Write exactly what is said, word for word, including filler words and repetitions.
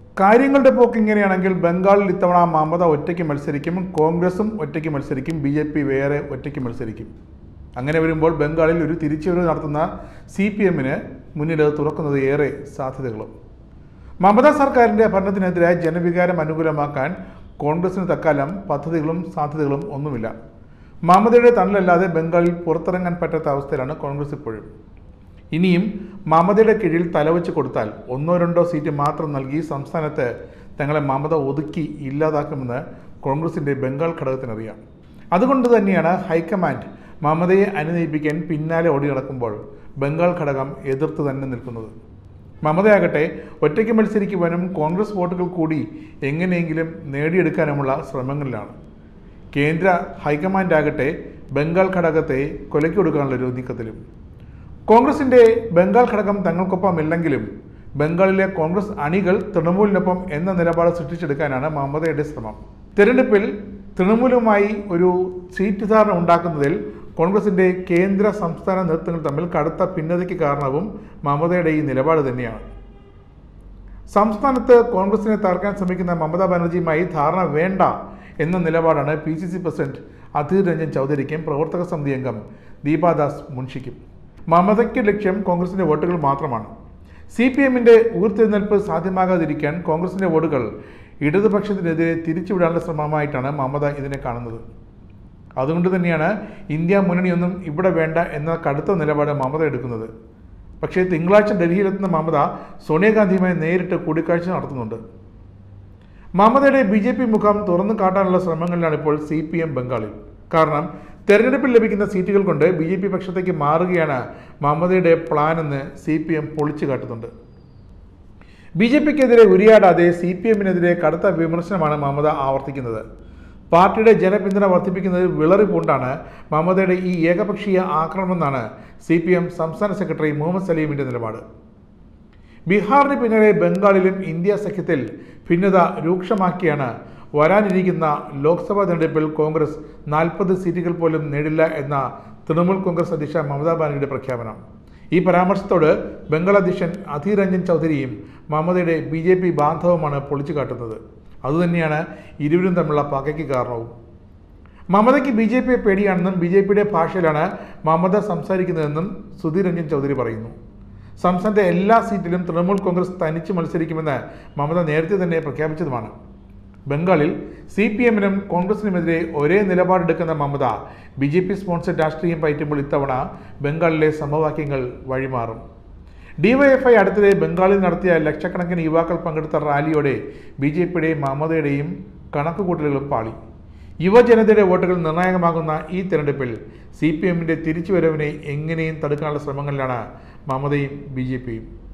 കാര്യങ്ങളുടെ പോക്ക് ഇങ്ങനെയാണെങ്കിൽ ബംഗാളിൽ ഇത്തവണ മമത ഒറ്റയ്ക്ക് മത്സരിക്കും, കോൺഗ്രസും ഒറ്റയ്ക്ക് മത്സരിക്കും, ബി ജെ പി വേറെ ഒറ്റയ്ക്ക് മത്സരിക്കും. അങ്ങനെ വരുമ്പോൾ ബംഗാളിൽ ഒരു തിരിച്ചുവരവ് നടത്തുന്ന സി പി എമ്മിന് മുന്നിൽ തുറക്കുന്നത് ഏറെ സാധ്യതകളും. മമതാ സർക്കാരിൻ്റെ ഭരണത്തിനെതിരായ ജനവികാരം അനുകൂലമാക്കാൻ കോൺഗ്രസിന് തൽക്കാലം പദ്ധതികളും സാധ്യതകളും ഒന്നുമില്ല. മമതയുടെ തണലല്ലാതെ ബംഗാളിൽ പുറത്തിറങ്ങാൻ പറ്റാത്ത അവസ്ഥയിലാണ് കോൺഗ്രസ് ഇപ്പോഴും. ഇനിയും മമതയുടെ കീഴിൽ തലവെച്ച് കൊടുത്താൽ ഒന്നോ രണ്ടോ സീറ്റ് മാത്രം നൽകി സംസ്ഥാനത്ത് തങ്ങളെ മമത ഒതുക്കി ഇല്ലാതാക്കുമെന്ന് കോൺഗ്രസിൻ്റെ ബംഗാൾ ഘടകത്തിനറിയാം. അതുകൊണ്ട് തന്നെയാണ് ഹൈക്കമാൻഡ് മമതയെ അനുനയിപ്പിക്കാൻ പിന്നാലെ ഓടി നടക്കുമ്പോൾ ബംഗാൾ ഘടകം എതിർത്ത് തന്നെ നിൽക്കുന്നത്. മമതയാകട്ടെ ഒറ്റയ്ക്ക് മത്സരിക്കുവാനും കോൺഗ്രസ് വോട്ടുകൾ കൂടി എങ്ങനെയെങ്കിലും നേടിയെടുക്കാനുമുള്ള ശ്രമങ്ങളിലാണ്. കേന്ദ്ര ഹൈക്കമാൻഡാകട്ടെ ബംഗാൾ ഘടകത്തെ കൊലയ്ക്ക് കൊടുക്കാനുള്ളൊരു നീക്കത്തിലും. കോൺഗ്രസിൻ്റെ ബംഗാൾ ഘടകം തങ്ങൾക്കൊപ്പമില്ലെങ്കിലും ബംഗാളിലെ കോൺഗ്രസ് അണികൾ തൃണമൂലിനൊപ്പം എന്ന നിലപാട് സൃഷ്ടിച്ചെടുക്കാനാണ് മമതയുടെ ശ്രമം. തെരഞ്ഞെടുപ്പിൽ തൃണമൂലുമായി ഒരു സീറ്റ് ധാരണ ഉണ്ടാക്കുന്നതിൽ കോൺഗ്രസിൻ്റെ കേന്ദ്ര സംസ്ഥാന നേതൃത്വങ്ങൾ തമ്മിൽ കടുത്ത ഭിന്നതയ്ക്ക് കാരണവും മമതയുടെ ഈ നിലപാട് തന്നെയാണ്. സംസ്ഥാനത്ത് കോൺഗ്രസിനെ തകർക്കാൻ ശ്രമിക്കുന്ന മമതാ ബാനർജിയുമായി ധാരണ വേണ്ട എന്ന നിലപാടാണ് P C C president Adhir Ranjan ചൗധരിക്കും പ്രവർത്തക സമിതി അംഗം ദീപാദാസ് മുൻഷിക്കും. മമതയ്ക്ക് ലക്ഷ്യം കോൺഗ്രസിൻ്റെ വോട്ടുകൾ മാത്രമാണ്. സി പി എമ്മിൻ്റെ ഉയർത്തെഴുന്നേൽപ്പ് സാധ്യമാകാതിരിക്കാൻ കോൺഗ്രസിൻ്റെ വോട്ടുകൾ ഇടതുപക്ഷത്തിനെതിരെ തിരിച്ചുവിടാനുള്ള ശ്രമമായിട്ടാണ് മമത ഇതിനെ കാണുന്നത്. അതുകൊണ്ട് തന്നെയാണ് ഇന്ത്യ മുന്നണിയൊന്നും ഇവിടെ വേണ്ട എന്ന കടുത്ത നിലപാട് മമത എടുക്കുന്നത്. പക്ഷേ തിങ്കളാഴ്ച ഡൽഹിയിലെത്തുന്ന മമത സോണിയാഗാന്ധിയുമായി നേരിട്ട് കൂടിക്കാഴ്ച നടത്തുന്നുണ്ട്. മമതയുടെ ബി ജെ പി മുഖം തുറന്നു കാട്ടാനുള്ള ശ്രമങ്ങളിലാണ് ഇപ്പോൾ സി പി എം ബംഗാളിൽ. കാരണം തെരഞ്ഞെടുപ്പിൽ ലഭിക്കുന്ന സീറ്റുകൾ കൊണ്ട് ബി ജെ പി പക്ഷത്തേക്ക് മാറുകയാണ് മമതയുടെ പ്ലാനെന്ന് സി പി എം പൊളിച്ചു കാട്ടുന്നുണ്ട്. ബി ജെ പിക്കെതിരെ ഉരിയാടാതെ സി പി എമ്മിനെതിരെ കടുത്ത വിമർശനമാണ് മമത ആവർത്തിക്കുന്നത്. പാർട്ടിയുടെ ജനപിന്തുണ വർദ്ധിപ്പിക്കുന്നതിൽ വിളറി പൂണ്ടാണ് മമതയുടെ ഈ ഏകപക്ഷീയ ആക്രമണമെന്നാണ് സി പി എം സംസ്ഥാന സെക്രട്ടറി മുഹമ്മദ് സലീമിൻ്റെ നിലപാട്. ബീഹാറിന് പിന്നാലെ ബംഗാളിലും ഇന്ത്യ സഖ്യത്തിൽ ഭിന്നത രൂക്ഷമാക്കിയാണ് വരാനിരിക്കുന്ന ലോക്സഭാ തെരഞ്ഞെടുപ്പിൽ കോൺഗ്രസ് നാൽപ്പത് സീറ്റുകൾ പോലും നേടില്ല എന്ന തൃണമൂൽ കോൺഗ്രസ് അധ്യക്ഷ മമതാ ബാനർജിയുടെ പ്രഖ്യാപനം. ഈ പരാമർശത്തോട് ബംഗാൾ അധ്യക്ഷൻ അധീർ രഞ്ജൻ ചൗധരിയും മമതയുടെ ബി ജെ പി ബാന്ധവമാണ് പൊളിച്ചു കാട്ടുന്നത്. അതുതന്നെയാണ് ഇരുവരും തമ്മിലുള്ള പകയ്ക്ക് കാരണവും. മമതയ്ക്ക് ബി ജെ പിയെ പേടിയാണെന്നും ബി ജെ പിയുടെ ഭാഷയിലാണ് മമത സംസാരിക്കുന്നതെന്നും സുധീർ രഞ്ജൻ ചൗധരി പറയുന്നു. സംസ്ഥാനത്തെ എല്ലാ സീറ്റിലും തൃണമൂൽ കോൺഗ്രസ് തനിച്ച് മത്സരിക്കുമെന്ന് മമത നേരത്തെ തന്നെ പ്രഖ്യാപിച്ചതുമാണ്. ബംഗാളിൽ സി പി എമ്മിനും കോൺഗ്രസിനുമെതിരെ ഒരേ നിലപാടെടുക്കുന്ന Mamata B J P sponsor രാഷ്ട്രീയം പയറ്റുമ്പോൾ ഇത്തവണ ബംഗാളിലെ സമവാക്യങ്ങൾ വഴിമാറും. ഡിവൈഎഫ്ഐ അടുത്തിടെ ബംഗാളിൽ നടത്തിയ ലക്ഷക്കണക്കിന് യുവാക്കൾ പങ്കെടുത്ത റാലിയോടെ ബി ജെ പിയുടെയും മമതയുടെയും കണക്കുകൂട്ടലുകളും പാളി. യുവജനതയുടെ വോട്ടുകൾ നിർണായകമാകുന്ന ഈ തെരഞ്ഞെടുപ്പിൽ സി പി എമ്മിൻ്റെ തിരിച്ചുവരവിനെ എങ്ങനെയും തടുക്കാനുള്ള ശ്രമങ്ങളിലാണ് മമതയും ബി ജെ പിയും.